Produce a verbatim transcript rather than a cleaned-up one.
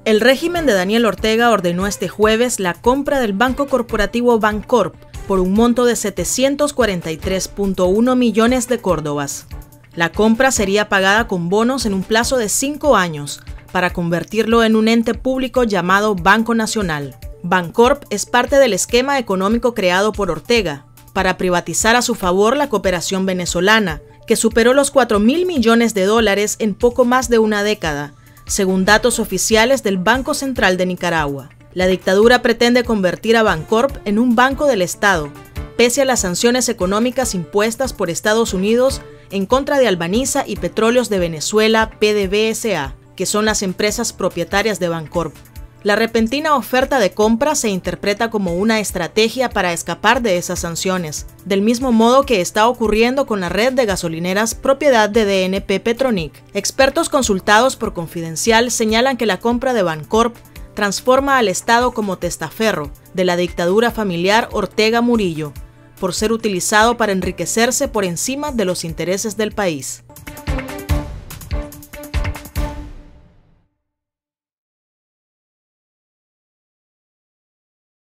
El régimen de Daniel Ortega ordenó este jueves la compra del banco corporativo Bancorp por un monto de setecientos cuarenta y tres punto uno millones de córdobas. La compra sería pagada con bonos en un plazo de cinco años para convertirlo en un ente público llamado Banco Nacional. Bancorp es parte del esquema económico creado por Ortega para privatizar a su favor la cooperación venezolana, que superó los cuatro mil millones de dólares en poco más de una década, según datos oficiales del Banco Central de Nicaragua. La dictadura pretende convertir a Bancorp en un banco del Estado, pese a las sanciones económicas impuestas por Estados Unidos en contra de Albaniza y Petróleos de Venezuela, P D V S A, que son las empresas propietarias de Bancorp. La repentina oferta de compra se interpreta como una estrategia para escapar de esas sanciones, del mismo modo que está ocurriendo con la red de gasolineras propiedad de D N P Petronic. Expertos consultados por Confidencial señalan que la compra de Bancorp transforma al Estado como testaferro de la dictadura familiar Ortega Murillo, por ser utilizado para enriquecerse por encima de los intereses del país.